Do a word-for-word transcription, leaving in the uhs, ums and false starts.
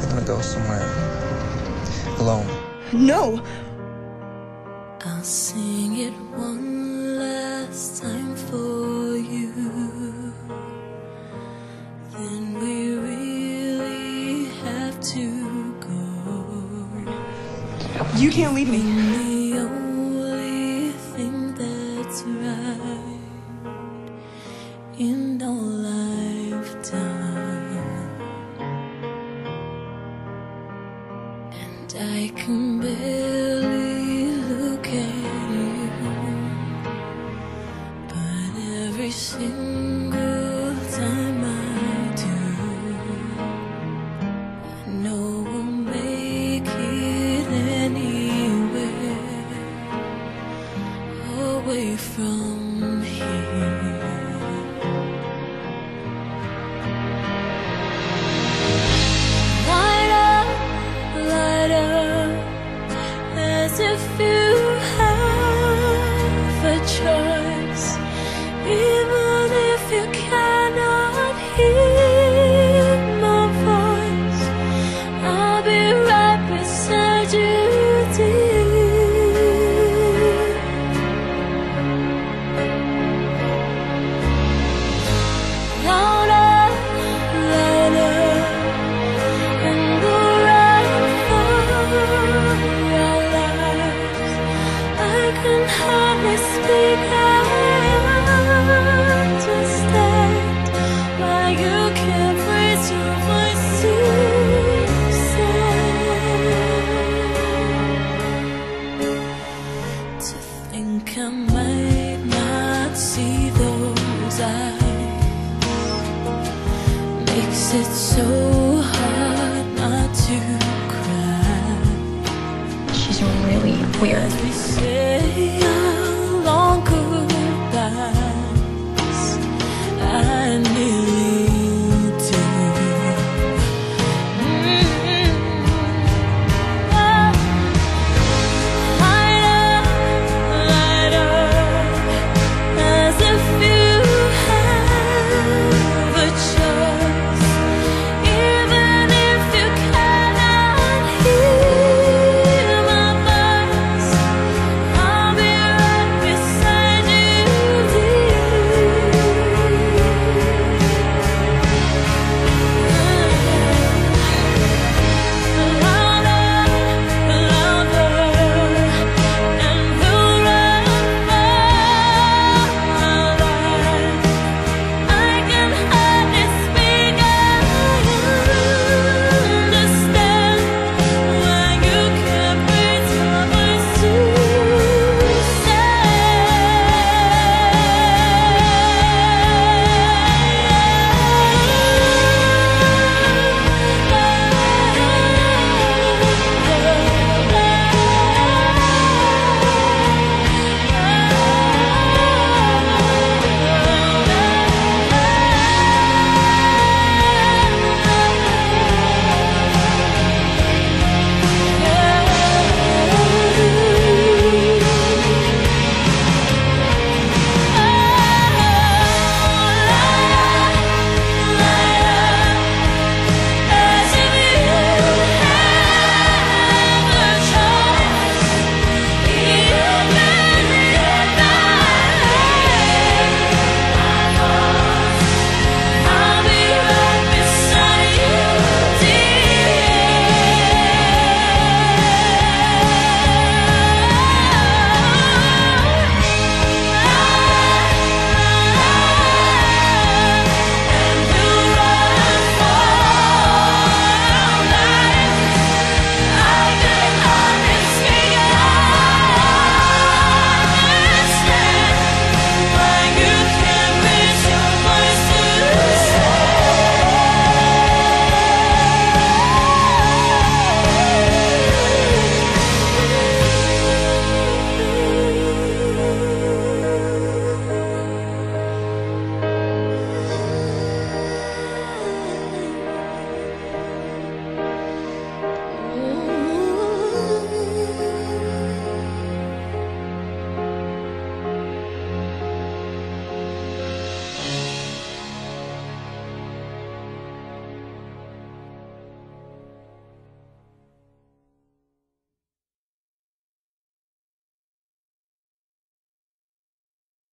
We're gonna go somewhere alone. No! I'll sing it one last time for you. Then we really have to go. You can't leave me. The only thing that's right in our lifetime, and I can barely look at you, but every single time I do, I know we'll make it anywhere away from here. Light up, light up, as if you have a choice, even if you cannot hear my voice. I'll be right beside you, dear. Louder, louder, and we'll run for our lives. I can hardly speak, I understand why you can't raise your voice to say. To think I might not see those eyes makes it so hard not to cry. She's really weird. As we say